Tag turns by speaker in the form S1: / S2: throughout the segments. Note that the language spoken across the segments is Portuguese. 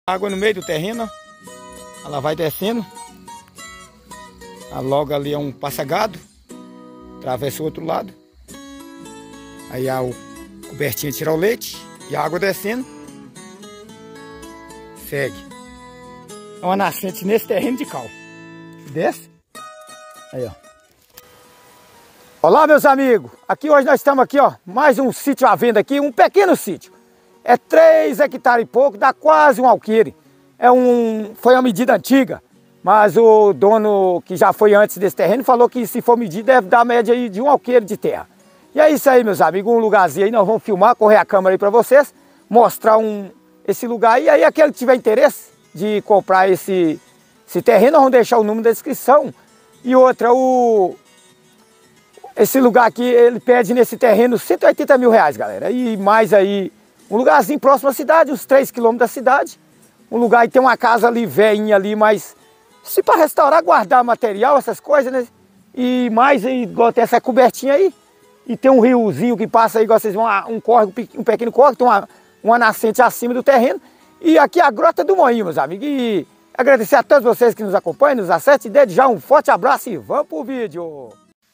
S1: Água no meio do terreno, ó. Ela vai descendo. Logo ali é um passagado. Atravessa o outro lado. Aí a cobertinha tira o leite. E a água descendo. Segue. É uma nascente nesse terreno de cal. Desce. Aí, ó. Olá, meus amigos. Aqui hoje nós estamos aqui, ó. Mais um sítio à venda aqui. Um pequeno sítio. É 3 hectares e pouco. Dá quase um alqueire. Foi uma medida antiga. Mas o dono que já foi antes desse terreno falou que se for medir deve dar a média aí de um alqueire de terra. E é isso aí, meus amigos. Um lugarzinho aí. Nós vamos filmar, correr a câmera aí para vocês. Mostrar esse lugar aí. E aí aquele que tiver interesse de comprar esse terreno, nós vamos deixar o número da descrição. E outra, esse lugar aqui, ele pede nesse terreno 180 mil reais, galera. E mais aí, um lugarzinho próximo à cidade, uns 3 quilômetros da cidade. Um lugar, e tem uma casa ali, velhinha ali, mas se para restaurar, guardar material, essas coisas, né? E mais aí, igual tem essa cobertinha aí. E tem um riozinho que passa aí, igual vocês vão, um pequeno córrego, tem uma nascente acima do terreno. E aqui é a Grota do Moinho, meus amigos. E agradecer a todos vocês que nos acompanham, nos acessam. E desde já um forte abraço e vamos pro vídeo.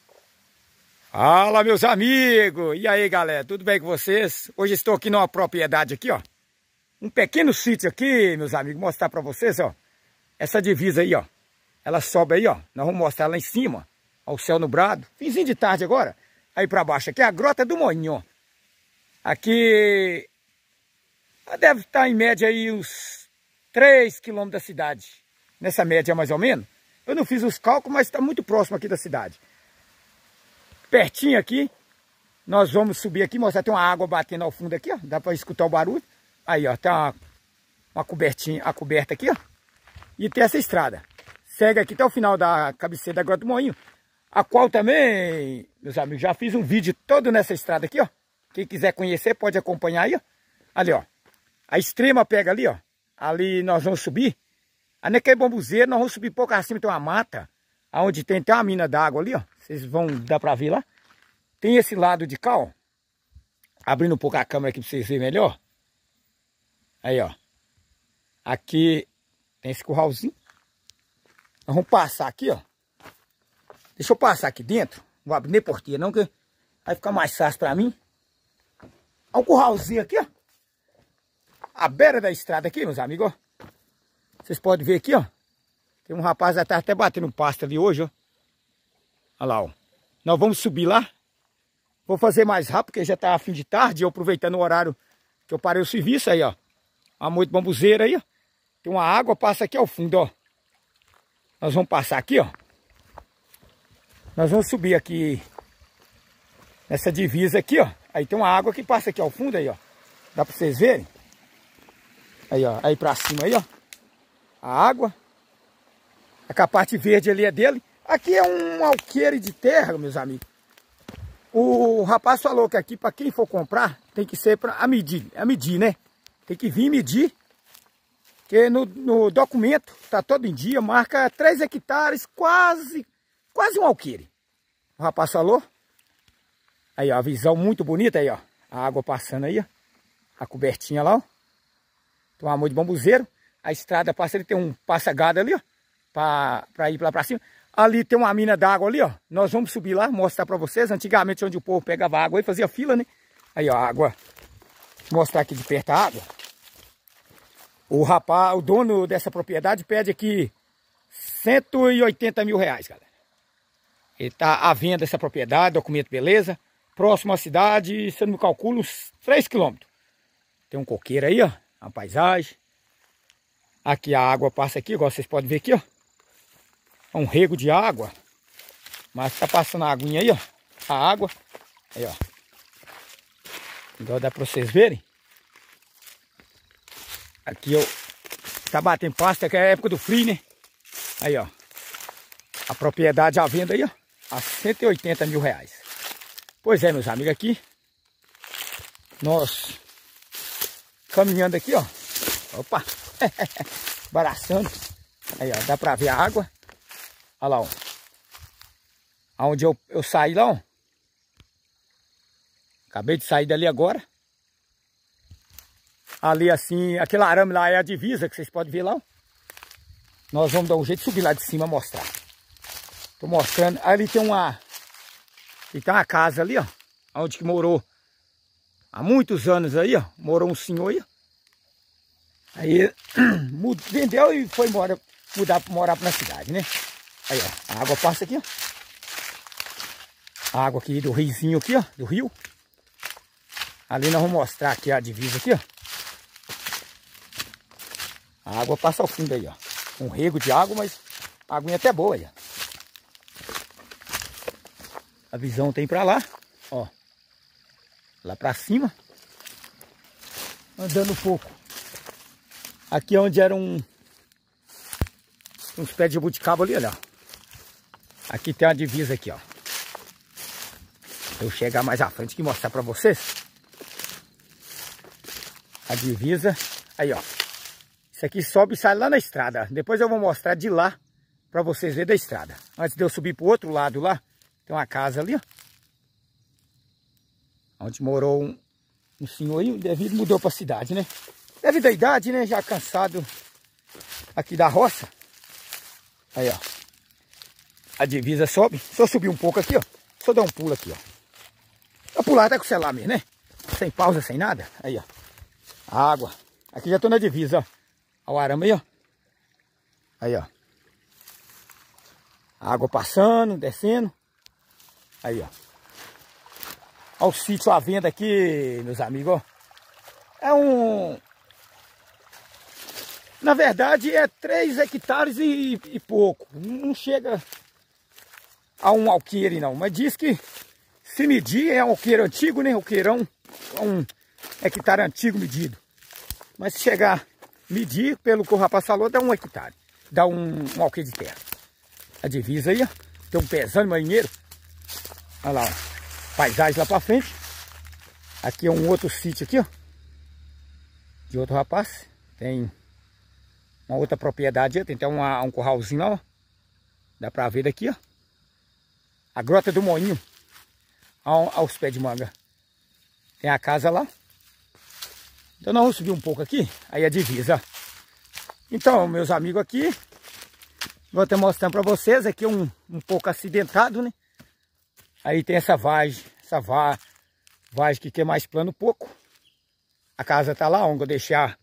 S1: Fala, meus amigos! E aí, galera, tudo bem com vocês? Hoje estou aqui numa propriedade aqui, ó. Um pequeno sítio aqui, meus amigos, mostrar para vocês, ó. Essa divisa aí, ó. Ela sobe aí, ó. Nós vamos mostrar lá em cima, ó, o céu nublado. Finzinho de tarde agora. Aí para baixo aqui é a Grota do Moinho, ó. Aqui deve estar em média aí uns 3 quilômetros da cidade. Nessa média mais ou menos. Eu não fiz os cálculos, mas está muito próximo aqui da cidade. Pertinho aqui, nós vamos subir aqui, mostrar, tem uma água batendo ao fundo aqui, ó, dá para escutar o barulho. Aí, ó, tem uma cobertinha, a coberta aqui, ó, e tem essa estrada. Segue aqui até o final da cabeceira da Grota do Moinho, a qual também, meus amigos, já fiz um vídeo todo nessa estrada aqui, ó. Quem quiser conhecer pode acompanhar aí, ó. Ali, ó, a extrema pega ali, ó, ali nós vamos subir. A naquele bambuzeiro, nós vamos subir pouco acima, tem uma mata, onde tem uma mina d'água ali, ó. Vocês vão dar pra ver lá. Tem esse lado de cá, ó. Abrindo um pouco a câmera aqui pra vocês verem melhor. Aí, ó. Aqui tem esse curralzinho. Nós vamos passar aqui, ó. Deixa eu passar aqui dentro. Não vou abrir nem porteira não, que vai ficar mais fácil pra mim. Olha o curralzinho aqui, ó. A beira da estrada aqui, meus amigos, ó. Vocês podem ver aqui, ó. Tem um rapaz que tá até batendo pasto ali hoje, ó. Olha lá, ó. Nós vamos subir lá. Vou fazer mais rápido, porque já tá a fim de tarde. Eu aproveitando o horário que eu parei o serviço aí, ó. Uma moita bambuzeira aí, ó. Tem uma água, passa aqui ao fundo, ó. Nós vamos passar aqui, ó. Nós vamos subir aqui nessa divisa aqui, ó. Aí tem uma água que passa aqui ao fundo aí, ó. Dá pra vocês verem? Aí, ó. Aí pra cima aí, ó. A água. A parte verde ali é dele. Aqui é um alqueire de terra, meus amigos. O rapaz falou que aqui, para quem for comprar, tem que ser a medir, né? Tem que vir medir. Porque no documento, tá todo em dia, marca 3 hectares, quase um alqueire. O rapaz falou. Aí, ó, a visão muito bonita aí, ó. A água passando aí, ó. A cobertinha lá, ó. Tem um amor de bambuzeiro. A estrada passa, ele tem um passagado ali, ó. Para ir lá para cima. Ali tem uma mina d'água ali, ó. Nós vamos subir lá, mostrar para vocês. Antigamente, onde o povo pegava água e fazia fila, né? Aí, ó, a água. Vou mostrar aqui de perto a água. O dono dessa propriedade pede aqui 180 mil reais, galera. Ele tá à venda essa propriedade, documento beleza. Próximo à cidade, se eu não me calculo, uns 3 quilômetros. Tem um coqueiro aí, ó. Uma paisagem. Aqui a água passa aqui, igual vocês podem ver aqui, ó. É um rego de água. Mas tá passando a aguinha aí, ó. A água. Aí, ó. Igual dá pra vocês verem. Aqui, ó. Tá batendo pasto, que é a época do frio, né? Aí, ó. A propriedade à venda aí, ó. A 180 mil reais. Pois é, meus amigos, aqui. Nós caminhando aqui, ó. Opa! Baraçando. Aí, ó. Dá pra ver a água. Olha lá, ó. Aonde eu saí lá, ó. Acabei de sair dali agora. Ali assim, aquele arame lá é a divisa que vocês podem ver lá. Nós vamos dar um jeito de subir lá de cima mostrar. Tô mostrando. Ali tem uma casa ali, ó. Onde que morou há muitos anos aí, ó. Morou um senhor aí. Aí vendeu e foi morar na cidade, né? Aí, ó. A água passa aqui, ó. A água aqui do riozinho aqui, ó. Do rio. Ali nós vamos mostrar aqui a divisa aqui, ó. A água passa ao fundo aí, ó. Um rego de água, mas a aguinha até boa aí, ó. A visão tem pra lá, ó. Lá pra cima. Andando um pouco. Aqui é onde eram uns pés de jabuticaba ali, olha. Aqui tem uma divisa aqui, ó. Eu chegar mais à frente aqui e mostrar pra vocês. A divisa. Aí, ó. Isso aqui sobe e sai lá na estrada. Depois eu vou mostrar de lá pra vocês verem da estrada. Antes de eu subir pro outro lado lá, tem uma casa ali, ó. Onde morou um senhor aí, devido mudou pra cidade, né? Devido à idade, né? Já cansado aqui da roça. Aí, ó. A divisa sobe. Se eu subir um pouco aqui, ó. Só dar um pulo aqui, ó. Eu pular até com o celular mesmo, né? Sem pausa, sem nada. Aí, ó. A água. Aqui já tô na divisa, ó. Olha o arame aí, ó. Aí, ó. A água passando, descendo. Aí, ó. Olha o sítio à venda aqui, meus amigos, ó. É um... Na verdade, é 3 hectares e pouco. Não chega a um alqueire, não. Mas diz que, se medir, é um alqueire antigo, né? Alqueirão é um hectare antigo medido. Mas se chegar... medir pelo que o rapaz falou, dá 1 hectare. Dá um alqueire de terra. A divisa aí, ó. Tem um pezão de marinheiro. Olha lá, ó. Paisagem lá pra frente. Aqui é um outro sítio aqui, ó. De outro rapaz. Tem uma outra propriedade. Tem até um curralzinho lá, ó. Dá pra ver daqui, ó. A Grota do Moinho. Aos pés de manga. Tem a casa lá. Então nós vamos subir um pouco aqui, aí a divisa. Então, meus amigos aqui, vou estar mostrando para vocês, aqui um pouco acidentado, né? Aí tem essa vagem que é mais plano um pouco. A casa tá lá, onde eu deixar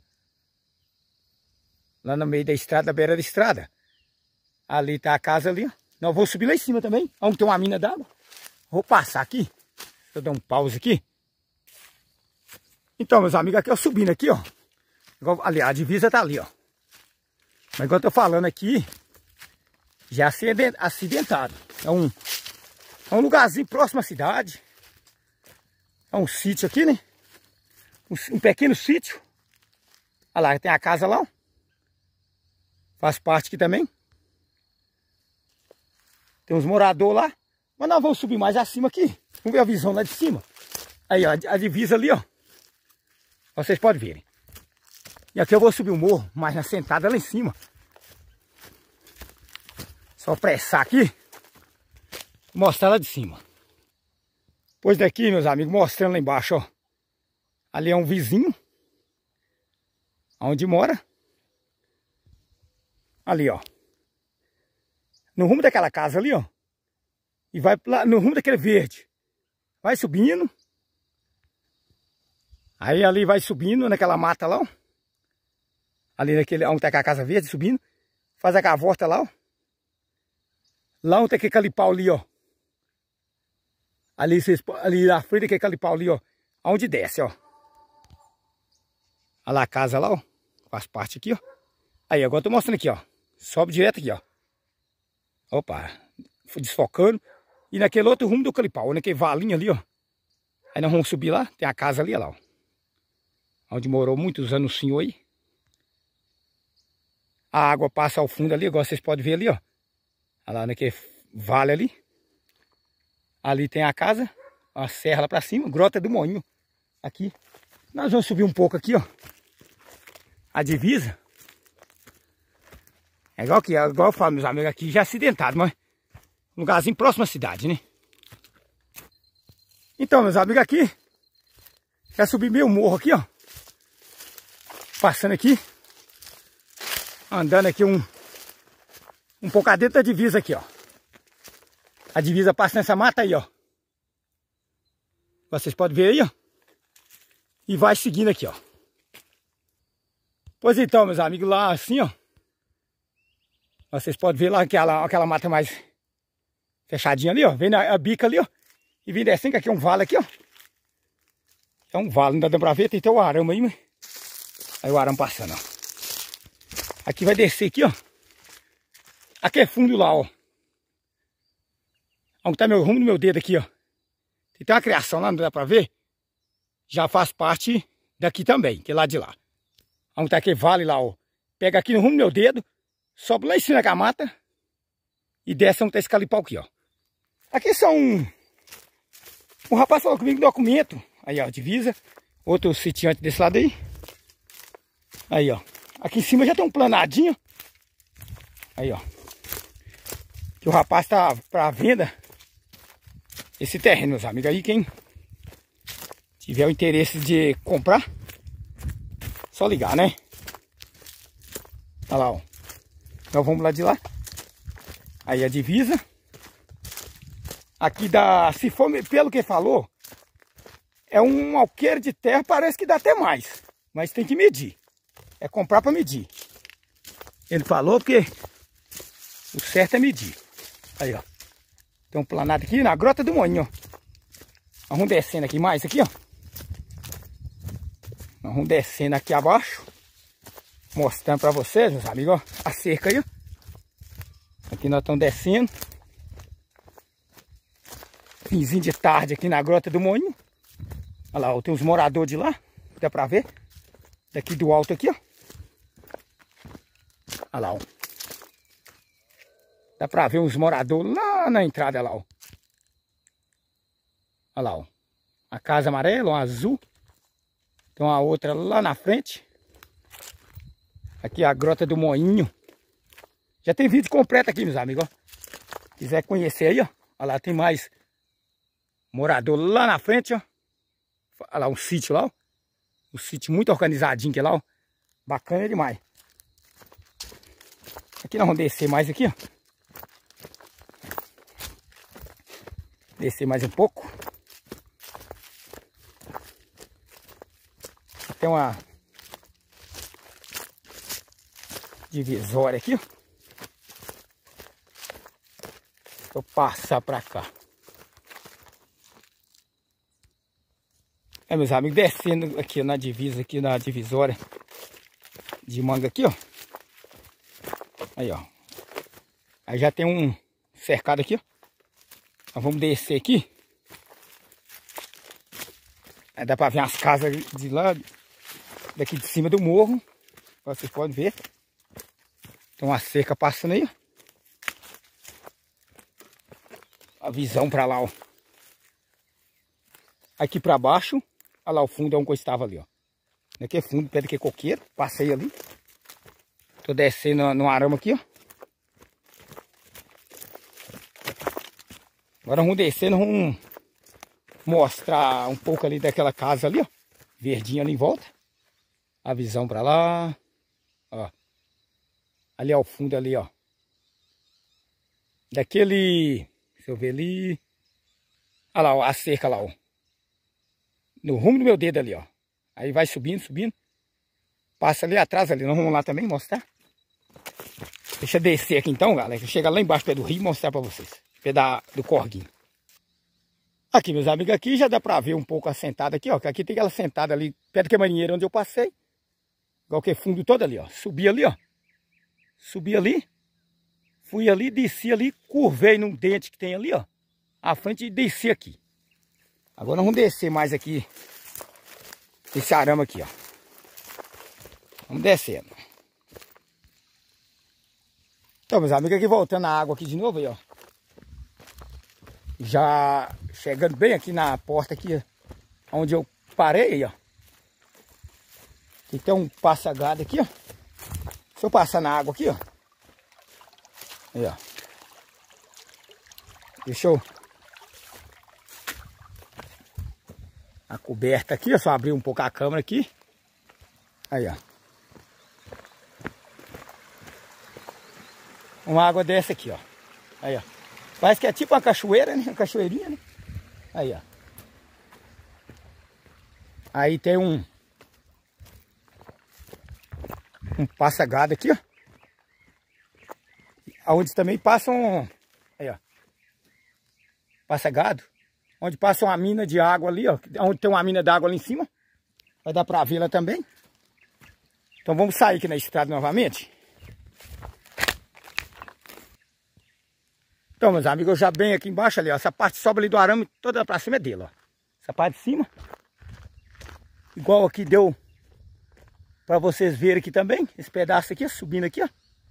S1: lá no meio da estrada, na beira da estrada. Ali tá a casa ali, ó. Nós vamos subir lá em cima também, onde tem uma mina d'água. Vou passar aqui, deixa eu dar um pause aqui. Então, meus amigos, aqui eu subindo aqui, ó. Ali, a divisa tá ali, ó. Mas enquanto eu tô falando aqui, já é acidentado. É um lugarzinho próximo à cidade. É um sítio aqui, né? Um pequeno sítio. Olha lá, tem a casa lá, ó. Faz parte aqui também. Tem uns moradores lá. Mas nós vamos subir mais acima aqui. Vamos ver a visão lá de cima. Aí, ó, a divisa ali, ó. Vocês podem verem. E aqui eu vou subir o morro, mais na sentada lá em cima. Só pressar aqui. Mostrar lá de cima. Pois daqui, meus amigos, mostrando lá embaixo, ó. Ali é um vizinho. Onde mora. Ali, ó. No rumo daquela casa ali, ó. E vai lá no rumo daquele verde. Vai subindo. Aí ali vai subindo naquela mata lá, ó. Ali naquele, onde tá a casa verde, subindo. Faz aquela volta lá, ó. Lá onde tem aquele pau ali, ó. Ali na frente daquele calipau ali, ó. Onde desce, ó. Olha lá a casa lá, ó. Faz parte aqui, ó. Aí, agora eu tô mostrando aqui, ó. Sobe direto aqui, ó. Opa. Fui desfocando. E naquele outro rumo do calipau, naquele valinho ali, ó. Aí nós vamos subir lá. Tem a casa ali, ó lá, ó. Onde morou muitos anos o senhor aí. A água passa ao fundo ali, igual vocês podem ver ali, ó. Olha lá naquele vale ali. Ali tem a casa. A serra lá pra cima. Grota do Moinho. Aqui. Nós vamos subir um pouco aqui, ó. A divisa. É igual que igual eu falo, meus amigos, aqui já acidentado, mas um lugarzinho próximo à cidade, né? Então, meus amigos, aqui já subi meio morro aqui, ó. Passando aqui. Andando aqui um pouco dentro da divisa aqui, ó. A divisa passa nessa mata aí, ó. Vocês podem ver aí, ó. E vai seguindo aqui, ó. Pois então, meus amigos, lá assim, ó. Vocês podem ver lá aquela mata mais fechadinha ali, ó. Vem a bica ali, ó. E vem descendo, que aqui é um vale aqui, ó. É um vale, não dá pra ver, tem até o arame aí, mas... Aí o arame passando, ó. Aqui vai descer aqui, ó. Aqui é fundo lá, ó. Onde tá meu rumo do meu dedo aqui, ó. Tem uma criação lá, não dá pra ver. Já faz parte daqui também, que é lá de lá. Onde tá aquele vale lá, ó. Pega aqui no rumo do meu dedo, sobe lá em cima da mata e desce onde tá esse calipau aqui, ó. Aqui são um rapaz falou comigo documento. Aí, ó, divisa. Outro sitiante desse lado aí. Aí, ó. Aqui em cima já tem um planadinho. Aí, ó. Que o rapaz tá pra venda esse terreno, meus amigos. Aí quem tiver o interesse de comprar, só ligar, né? Olha lá, ó. Nós vamos lá de lá. Aí a divisa. Aqui dá, se for pelo que falou, é um alqueire de terra, parece que dá até mais. Mas tem que medir. É comprar para medir. Ele falou porque o certo é medir. Aí, ó. Tem um planado aqui na Grota do Moinho, ó. Nós vamos descendo aqui mais aqui, ó. Nós vamos descendo aqui abaixo. Mostrando para vocês, meus amigos, ó. A cerca aí, ó. Aqui nós estamos descendo. Finzinho de tarde aqui na Grota do Moinho. Olha lá, ó. Tem uns moradores de lá. Dá para ver. Daqui do alto aqui, ó. Olha lá, ó. Dá pra ver uns moradores lá na entrada, lá, ó. Olha lá, ó. A casa amarela, uma azul. Tem uma outra lá na frente. Aqui a Grota do Moinho. Já tem vídeo completo aqui, meus amigos, ó. Quiser conhecer aí, ó. Olha lá, tem mais morador lá na frente, ó. Olha lá, um sítio lá, ó. Um sítio muito organizadinho aqui lá, ó. Bacana demais. Aqui nós vamos descer mais aqui, ó. Descer mais um pouco. Tem uma divisória aqui, ó. Vou passar pra cá. É, meus amigos, descendo aqui na divisa, aqui na divisória de manga aqui, ó. Aí, ó. Aí já tem um cercado aqui, ó. Nós vamos descer aqui. Aí dá pra ver as casas de lá, daqui de cima do morro. Vocês podem ver. Tem uma cerca passando aí, ó. A visão pra lá, ó. Aqui pra baixo, olha lá o fundo é onde eu estava ali, ó. Aqui é fundo, pé de coqueiro. Passei ali. Tô descendo no arame aqui, ó. Agora vamos descendo, vamos mostrar um pouco ali daquela casa ali, ó. Verdinha ali em volta. A visão pra lá. Ó. Ali é o fundo ali, ó. Daquele... Deixa eu ver ali. Olha lá, ó, a cerca lá, ó. No rumo do meu dedo ali, ó. Aí vai subindo, subindo. Passa ali atrás ali. Nós vamos lá também mostrar. Deixa eu descer aqui então, galera. Chega lá embaixo, pé do rio, e mostrar pra vocês. Pé do corguinho. Aqui, meus amigos, aqui já dá pra ver um pouco a sentada aqui, ó. Que aqui tem aquela sentada ali, perto da marinheira onde eu passei. Igual que fundo todo ali, ó. Subi ali, ó. Subi ali. Fui ali, desci ali, curvei num dente que tem ali, ó. À frente e desci aqui. Agora nós vamos descer mais aqui. Esse arame aqui, ó. Vamos descendo. Então, meus amigos, aqui voltando a água aqui de novo aí, ó. Já chegando bem aqui na porta aqui, ó, onde eu parei, ó. Aqui tem um passagado aqui, ó. Deixa eu passar na água aqui, ó. Aí, ó. Deixa eu... A coberta aqui, ó. Só abrir um pouco a câmera aqui. Aí, ó. Uma água dessa aqui, ó. Aí, ó. Parece que é tipo uma cachoeira, né? Uma cachoeirinha, né? Aí, ó. Aí tem um passa-gado aqui, ó. Onde também passam... Aí, ó. Passa-gado. Onde passa uma mina de água ali, ó. Onde tem uma mina d'água ali em cima. Vai dar pra vê-la também. Então vamos sair aqui na estrada novamente. Então, meus amigos, eu já bem aqui embaixo ali, ó. Essa parte sobe ali do arame, toda pra cima é dele, ó. Essa parte de cima. Igual aqui deu pra vocês verem aqui também. Esse pedaço aqui, ó, subindo aqui, ó.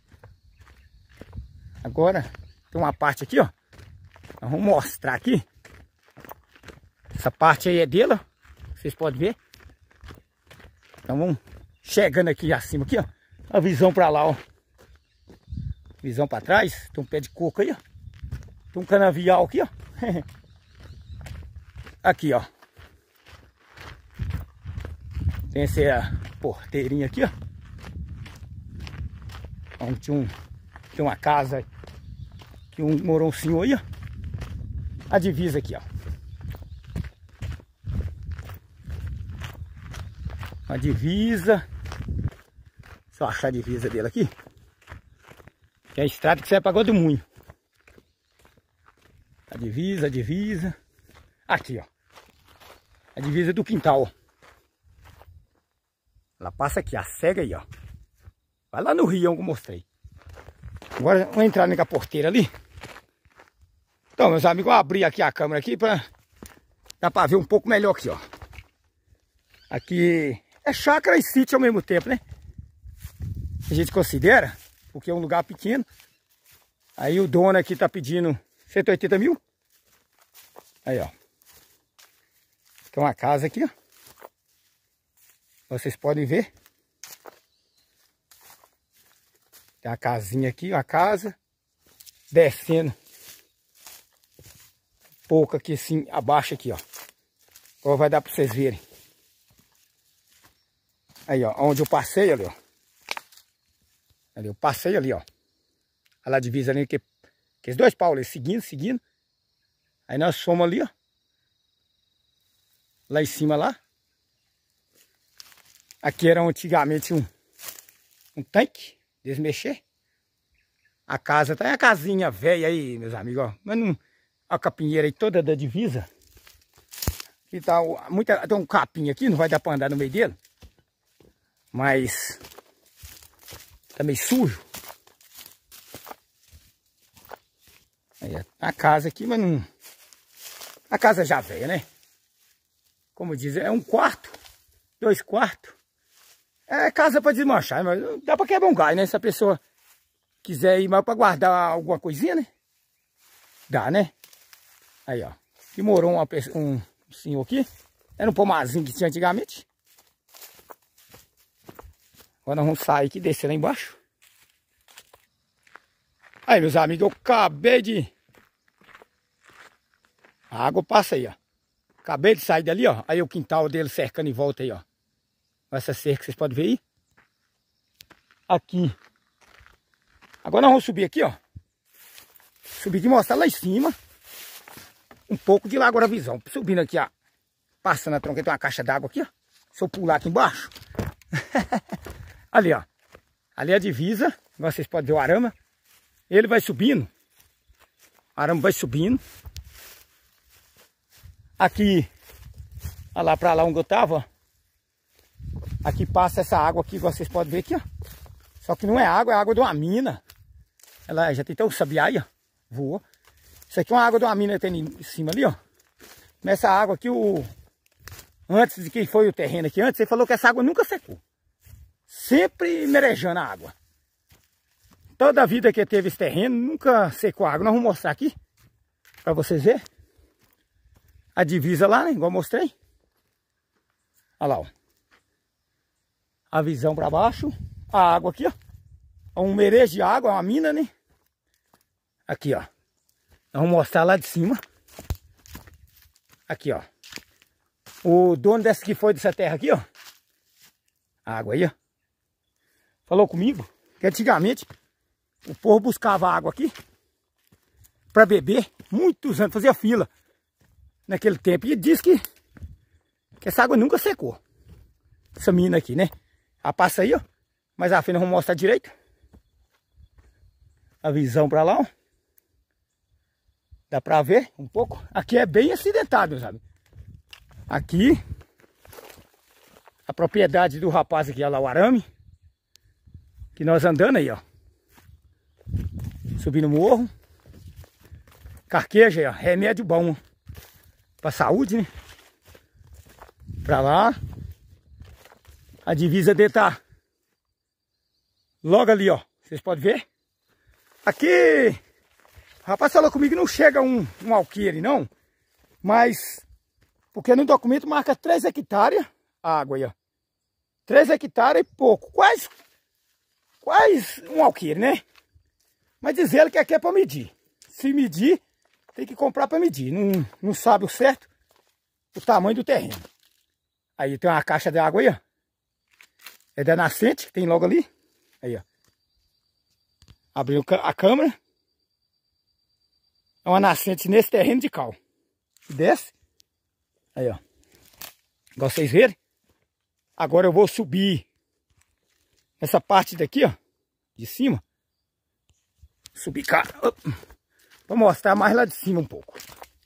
S1: Agora, tem uma parte aqui, ó. Nós vamos mostrar aqui. Essa parte aí é dele, ó. Vocês podem ver. Então vamos chegando aqui acima, aqui, ó. A visão pra lá, ó. Visão pra trás. Tem um pé de coco aí, ó. Tem um canavial aqui, ó. Aqui, ó. Tem essa porteirinha aqui, ó. Onde tinha uma casa que morou um senhor aí, ó. A divisa aqui, ó. A divisa. Só achar a divisa dele aqui. Tem a estrada que sai pra Godemunho. A divisa, a divisa. Aqui, ó. A divisa do quintal, ó. Ela passa aqui, a cega aí, ó. Vai lá no rio, que eu mostrei. Agora vamos entrar na porteira ali. Então, meus amigos, eu abri aqui a câmera aqui pra... Dá pra ver um pouco melhor aqui, ó. Aqui é chácara e sítio ao mesmo tempo, né? A gente considera, porque é um lugar pequeno. Aí o dono aqui tá pedindo 180 mil. Aí, ó. Tem uma casa aqui, ó. Vocês podem ver. Tem uma casinha aqui, uma casa. Descendo. Um pouco aqui assim, abaixo aqui, ó. Agora vai dar para vocês verem. Aí, ó. Onde eu passei ali, ó. Ali, eu passei ali, ó. Olha lá a divisa ali, que os dois paus ali, seguindo. Aí nós fomos ali, ó. Lá em cima, lá. Aqui era antigamente um tanque, desmexer. A casa tá, é a casinha velha aí, meus amigos, ó. Mas não, a capinheira aí toda da divisa. Aqui tá tem um capim aqui, não vai dar pra andar no meio dele. Mas tá meio sujo. Aí a casa aqui, mas não... A casa já velha, né? Como diz, é um quarto, 2 quartos. É casa para desmanchar, mas dá para quebrar um galho, né? Se a pessoa quiser ir mais para guardar alguma coisinha, né? Dá, né? Aí, ó. E morou um senhor aqui. Era um pomarzinho que tinha antigamente. Agora nós vamos sair aqui e descer lá embaixo. Aí, meus amigos, eu acabei de... A água passa aí, ó. Acabei de sair dali, ó. Aí o quintal dele cercando em volta aí, ó. Essa cerca, vocês podem ver aí. Aqui. Agora nós vamos subir aqui, ó. Subir aqui e mostrar lá em cima. Um pouco de lá agora a visão. Subindo aqui, ó. Passando a tronca, tem uma caixa d'água aqui, ó. Se eu pular aqui embaixo. Ali, ó. Ali é a divisa. Agora vocês podem ver o arame. Ele vai subindo. O arame vai subindo. Aqui. Olha lá pra lá onde eu tava, ó. Aqui passa essa água aqui, vocês podem ver aqui, ó. Só que não é água, é água de uma mina. Ela já tem até um sabiá aí, ó. Voou. Isso aqui é uma água de uma mina que tem em cima ali, ó. Nessa água aqui, antes de que foi o terreno aqui, antes, ele falou que essa água nunca secou. Sempre merejando a água. Toda a vida que teve esse terreno, nunca secou a água. Nós vamos mostrar aqui, pra vocês verem. A divisa lá, né? Igual eu mostrei. Olha lá, ó. A visão para baixo. A água aqui, ó. Um merejo de água, uma mina, né? Aqui, ó. Nós vamos mostrar lá de cima. Aqui, ó. O dono dessa que foi dessa terra aqui, ó. A água aí, ó. Falou comigo que antigamente O povo buscava água aqui para beber, muitos anos, fazia fila naquele tempo. E diz que essa água nunca secou. Essa mina aqui, né? Ela passa aí, ó. Mas a frente nós vamos mostrar direito. A visão para lá, ó. Dá pra ver um pouco. Aqui é bem acidentado, sabe? Aqui, a propriedade do rapaz aqui, olha lá o arame. Que nós andando aí, ó. Subindo o morro. Carqueja aí, ó. Remédio bom pra saúde, né? Pra lá. A divisa dele tá logo ali, ó. Vocês podem ver. Aqui... O rapaz falou comigo que não chega um alqueire, não. Mas, porque no documento marca 3 hectares a água aí, ó. 3 hectares e pouco. Quase um alqueire, né? Mas diz ele que aqui é para medir. Se medir, tem que comprar para medir. Não sabe o certo o tamanho do terreno. Aí tem uma caixa de água aí, ó. É da nascente, tem logo ali. Aí, ó. Abriu a câmera. É uma nascente nesse terreno de cal. Desce. Aí, ó. Igual vocês verem. Agora eu vou subir essa parte daqui, ó. De cima. Subir cá. Vou mostrar mais lá de cima um pouco.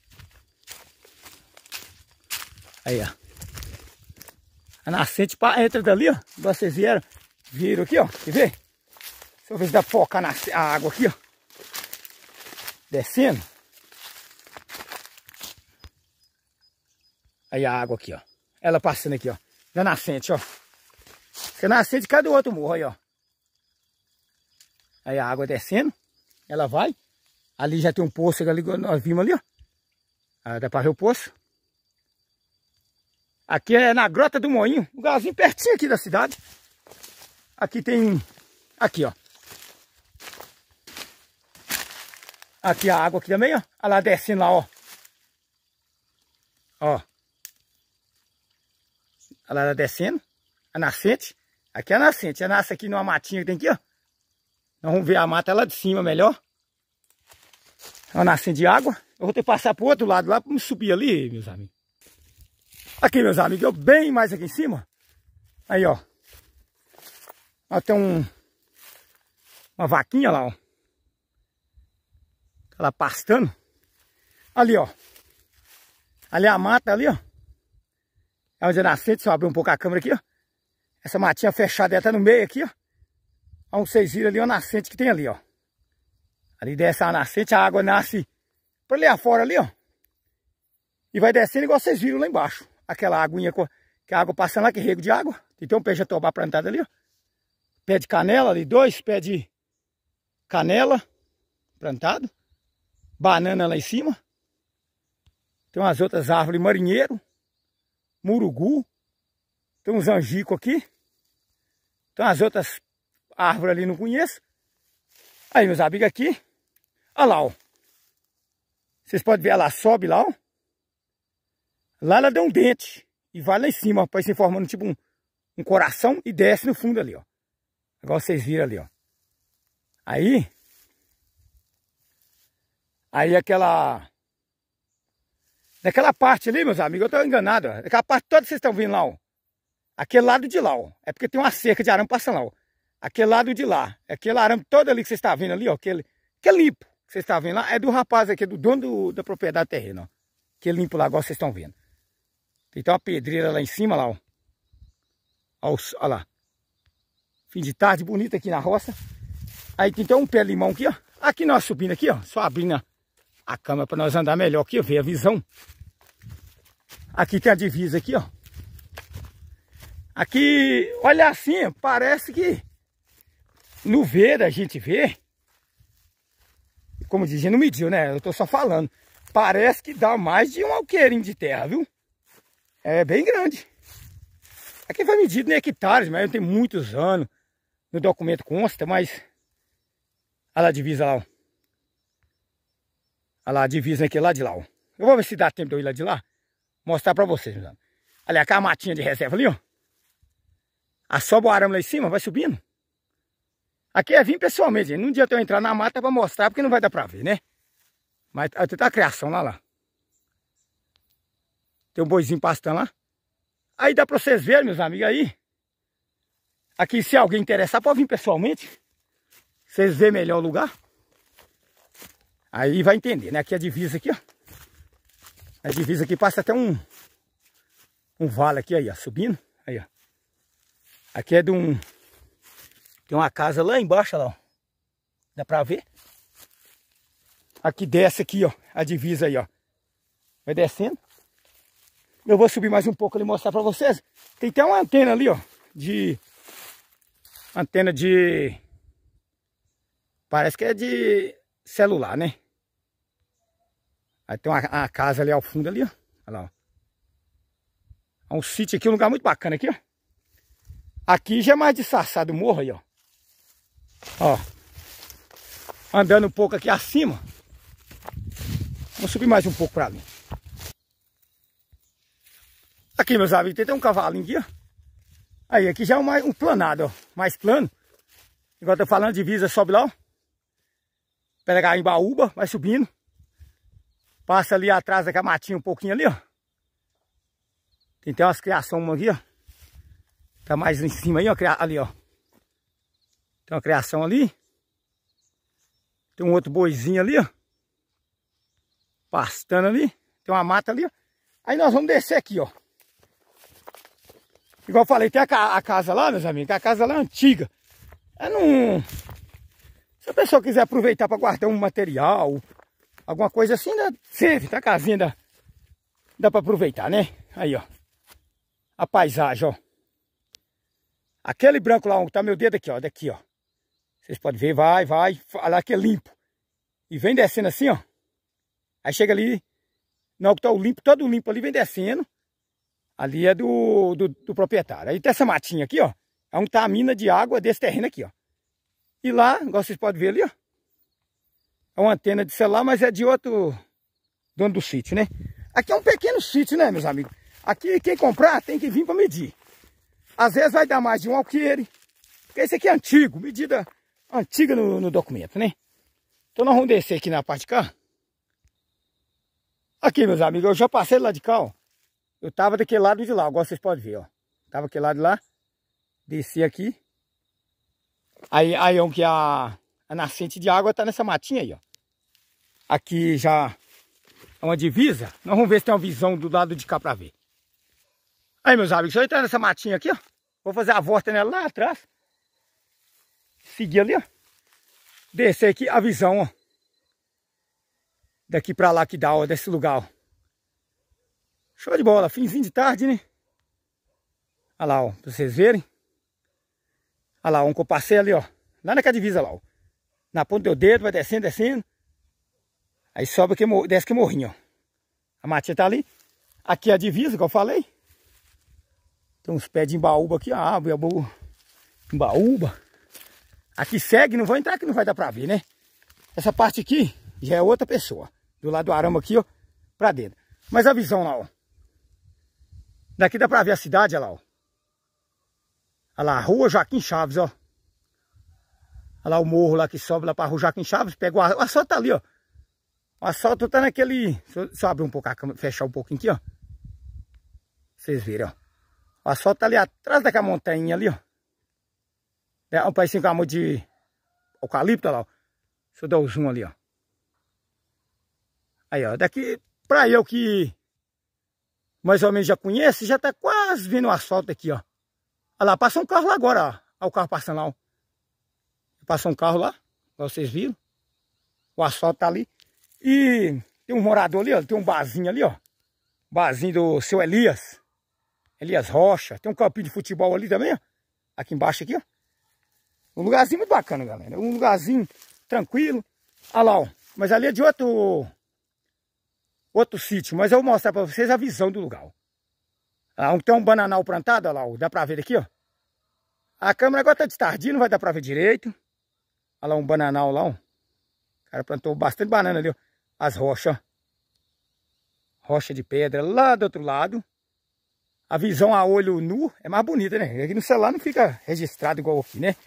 S1: Aí, ó. A nascente entra dali, ó. Igual vocês viram aqui, ó. Quer ver? Deixa eu ver se dá pra focar a água aqui, ó. Descendo. Aí a água aqui, ó. Ela passando aqui, ó. Da nascente, ó. Fica nascente de cada outro morro aí, ó. Aí a água descendo. Ela vai. Ali já tem um poço ali, nós vimos ali, ó. Aí dá pra ver o poço. Aqui é na Grota do Moinho. Um lugarzinho pertinho aqui da cidade. Aqui tem... Aqui, ó. Aqui a água aqui também, ó. Olha lá descendo lá, ó. Ó. Olha lá descendo. A nascente. Aqui é a nascente. Ela nasce aqui numa matinha que tem aqui, ó. Nós vamos ver a mata lá de cima melhor. É uma nascente de água. Eu vou ter que passar pro outro lado lá para me subir ali, meus amigos. Aqui, meus amigos, eu bem mais aqui em cima. Aí, ó. Ó, tem uma vaquinha lá, ó. Ela pastando. Ali, ó. Ali é a mata, ali, ó. É onde é nascente. Se eu abrir um pouco a câmera aqui, ó. Essa matinha fechada, ela tá no meio aqui, ó. Onde vocês viram ali, ó, a nascente que tem ali, ó. Ali desce a nascente, a água nasce pra ali afora, ali, ó. E vai descendo igual vocês viram lá embaixo. Aquela aguinha, que a água passando lá, que rego de água. E tem um pé de jatobá plantado ali, ó. Pé de canela ali, 2 pés de canela plantado. Banana lá em cima. Tem umas outras árvores, marinheiro. Murugu. Tem uns angicos aqui. Tem umas outras árvores ali, não conheço. Aí, meus amigos, aqui. Olha lá, ó. Vocês podem ver, ela sobe lá, ó. Lá ela deu um dente. E vai lá em cima, ó, para se formando tipo um coração e desce no fundo ali, ó. Igual vocês viram ali, ó. Aí daquela parte ali, meus amigos, eu tô enganado, ó. Aquela parte toda que vocês estão vendo lá, ó. Aquele lado de lá, ó. É porque tem uma cerca de arame passando lá, ó. Aquele lado de lá. Aquele arame todo ali que vocês estão vendo ali, ó. Aquele limpo que vocês estão vendo lá. É do rapaz aqui, do dono da propriedade terrena, ó. Aquele limpo lá, igual vocês estão vendo. Tem uma pedreira lá em cima, lá, ó. Olha lá. Fim de tarde, bonito aqui na roça. Aí tem um pé de limão aqui, ó. Aqui nós subindo aqui, ó. Só abrindo a câmera para nós andar melhor aqui, ó. Ver a visão. Aqui tem a divisa aqui, ó. Aqui, olha assim, parece que no ver a gente vê. Como dizia, não mediu, né? Eu tô só falando. Parece que dá mais de um alqueirinho de terra, viu? É bem grande. Aqui foi medido em hectares, mas tem muitos anos. No documento consta, mas... Olha lá a divisa lá, ó. Olha lá a divisa aqui lá de lá, ó. Eu vou ver se dá tempo de eu ir lá de lá. Mostrar pra vocês, meus amigos. Olha aquela matinha de reserva ali, ó. A sobe o arame lá em cima, vai subindo. Aqui é vir pessoalmente, gente. Num dia eu tenho que entrar na mata pra mostrar, porque não vai dar pra ver, né? Mas tá a criação lá. Tem um boizinho pastando lá. Aí dá pra vocês verem, meus amigos, aí. Aqui, se alguém interessar, pode vir pessoalmente. Vocês verem melhor o lugar. Aí vai entender, né? Aqui é a divisa aqui, ó. A divisa aqui passa até um vale aqui, aí, ó, subindo. Aí, ó. Aqui é de um... Tem uma casa lá embaixo, ó. Dá pra ver? Aqui desce aqui, ó. A divisa aí, ó. Vai descendo. Eu vou subir mais um pouco ali e mostrar pra vocês. Tem até uma antena ali, ó. Antena de... Parece que é de celular, né? Aí tem uma casa ali ao fundo ali, ó. Olha lá, ó. É um sítio aqui, um lugar muito bacana aqui, ó. Aqui já é mais disfarçado o morro aí, ó. Ó. Andando um pouco aqui acima. Vou subir mais um pouco pra ali. Aqui, meus amigos, tem um cavalinho aqui, ó. Aí, aqui já é um planado, ó. Mais plano. Igual eu tô falando, divisa, sobe lá, ó. Pega em Baúba, vai subindo. Passa ali atrás daquela matinha um pouquinho ali, ó. Tem até umas criações aqui, ó. Tá mais em cima aí, ó. Ali, ó. Tem uma criação ali. Tem um outro boizinho ali, ó. Pastando ali. Tem uma mata ali, ó. Aí nós vamos descer aqui, ó. Igual eu falei, tem a casa lá, meus amigos. A casa lá é antiga. É num... Se a pessoa quiser aproveitar para guardar um material, alguma coisa assim, serve. Tá a casinha, dá para aproveitar, né? Aí, ó. A paisagem, ó. Aquele branco lá, onde tá meu dedo aqui, ó. Daqui, ó. Vocês podem ver, vai. Olha lá que é limpo. E vem descendo assim, ó. Aí chega ali. Não, que tá o limpo, todo limpo ali, vem descendo. Ali é do proprietário. Aí tem essa matinha aqui, ó. É onde tá a mina de água desse terreno aqui, ó. E lá, igual vocês podem ver ali, ó. É uma antena de celular, mas é de outro dono do sítio, né? Aqui é um pequeno sítio, né, meus amigos? Aqui, quem comprar, tem que vir para medir. Às vezes vai dar mais de um alqueire. Porque esse aqui é antigo, medida antiga no documento, né? Então nós vamos descer aqui na parte de cá. Aqui, meus amigos, eu já passei lá de cá, ó. Eu tava daquele lado de lá, igual vocês podem ver, ó. Tava daquele lado de lá. Desci aqui. Aí onde a nascente de água tá nessa matinha aí, ó. Aqui já é uma divisa. Nós vamos ver se tem uma visão do lado de cá pra ver. Aí, meus amigos, se eu entrar nessa matinha aqui, ó. Vou fazer a volta nela lá atrás. Seguir ali, ó. Descer aqui a visão, ó. Daqui pra lá que dá, ó, desse lugar, ó. Show de bola, finzinho de tarde, né? Olha lá, ó, pra vocês verem. Olha lá, um que eu passei ali, ó. Lá naquela divisa lá, ó. Na ponta do dedo, vai descendo. Aí sobe aqui, desce que morrinho, ó. A matinha tá ali. Aqui é a divisa, que eu falei. Tem uns pés de embaúba aqui, ó. Embaúba. Aqui segue, não vou entrar que não vai dar pra ver, né? Essa parte aqui já é outra pessoa. Do lado do arame aqui, ó, pra dentro. Mas a visão lá, ó. Daqui dá pra ver a cidade, olha lá, ó. Olha lá, a rua Joaquim Chaves, ó. Olha lá o morro lá que sobe lá pra rua Joaquim Chaves. Pega o asfalto tá ali, ó. O asfalto tá naquele... Deixa eu abrir um pouco a câmera, fechar um pouquinho aqui, ó. Vocês verem, ó. O asfalto tá ali atrás daquela montanha ali, ó. É um país com amor de eucalipto, olha lá, ó. Deixa eu dar o zoom ali, ó. Aí, ó. Daqui pra eu que mais ou menos já conheço, já tá quase vendo o asfalto aqui, ó. Olha lá, passa um carro lá agora, ó. Olha o carro passando lá, ó. Passa um carro lá, como vocês viram. O asfalto tá ali. E tem um morador ali, ó. Tem um barzinho ali, ó. Barzinho do seu Elias. Elias Rocha. Tem um campinho de futebol ali também, ó. Aqui embaixo, aqui, ó. Um lugarzinho muito bacana, galera. Um lugarzinho tranquilo. Olha lá, ó. Mas ali é de outro sítio. Mas eu vou mostrar pra vocês a visão do lugar, ó. Onde tem um bananal plantado, olha lá, ó. Dá pra ver daqui, ó. A câmera agora tá de tardinho, não vai dar pra ver direito. Olha lá um bananal lá, ó. O cara plantou bastante banana ali, ó. As rochas, ó. Rocha de pedra lá do outro lado. A visão a olho nu é mais bonita, né? Aqui no celular não fica registrado igual aqui, né?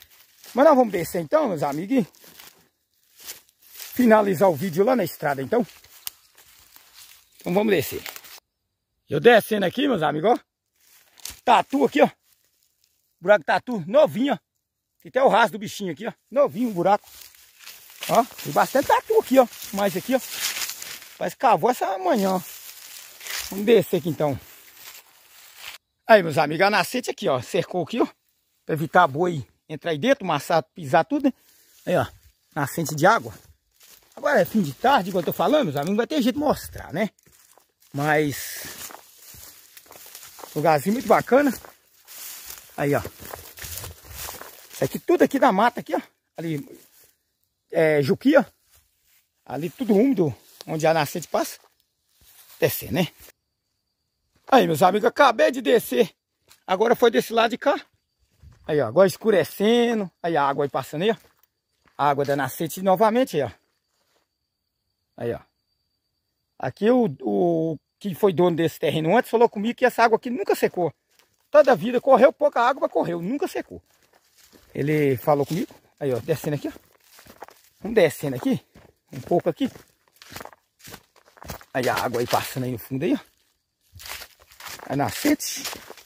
S1: Mas nós vamos descer então, meus amigos, e finalizar o vídeo lá na estrada, então. Então vamos descer. Eu descendo aqui, meus amigos, ó. Tatu aqui, ó. Buraco tatu novinho, ó. Tem até o rastro do bichinho aqui, ó. Novinho o buraco. Ó, tem bastante tatu aqui, ó. Mais aqui, ó. Parece que cavou essa manhã, ó. Vamos descer aqui então. Aí, meus amigos, a nascente aqui, ó. Cercou aqui, ó. Pra evitar a boi entrar aí dentro, amassar, pisar tudo, né? Aí, ó. Nascente de água. Agora é fim de tarde, igual eu tô falando, meus amigos. Não vai ter jeito de mostrar, né? Mas... lugarzinho muito bacana. Aí, ó. Isso aqui, tudo aqui da mata aqui, ó. Ali, juquia, ó. Ali tudo úmido, onde a nascente passa. Descer, né? Aí, meus amigos, acabei de descer. Agora foi desse lado de cá. Aí, ó, agora escurecendo. Aí a água aí passando aí, ó. A água da nascente novamente aí, ó. Aí, ó. Aqui o que foi dono desse terreno antes falou comigo que essa água aqui nunca secou. Toda a vida correu pouca água, mas correu, nunca secou. Ele falou comigo. Aí, ó, descendo aqui, ó. Vamos descendo aqui. Um pouco aqui. Aí a água aí passando aí no fundo aí, ó. A nascente.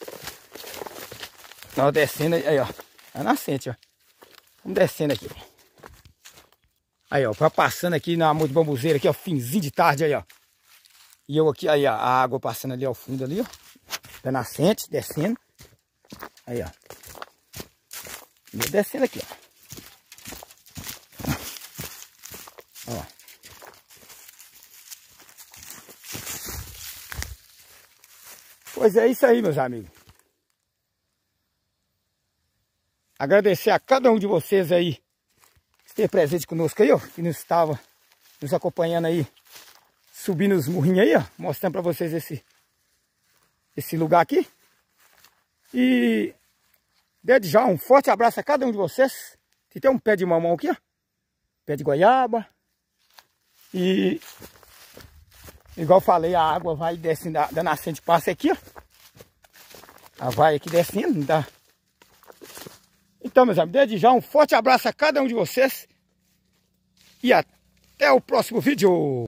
S1: Nós descendo aí, ó. A nascente, ó. Vamos descendo aqui. Aí, ó, passando aqui na Amor de Bambuzeira aqui, ó. Finzinho de tarde aí, ó. E eu aqui, aí, ó, a água passando ali ao fundo ali, ó. Da nascente, descendo. Aí, ó. E eu descendo aqui, ó. Ó. Pois é isso aí, meus amigos. Agradecer a cada um de vocês aí que esteve presente conosco aí, ó. Que nos estava nos acompanhando aí. Subindo os morrinhos aí, ó. Mostrando pra vocês esse lugar aqui. E desde já um forte abraço a cada um de vocês. Tem um pé de mamão aqui, ó. Pé de goiaba. E igual eu falei, a água vai descendo da nascente, passa aqui, ó. Ela vai aqui descendo, não dá. Então, meus amigos, desde já um forte abraço a cada um de vocês. E até o próximo vídeo.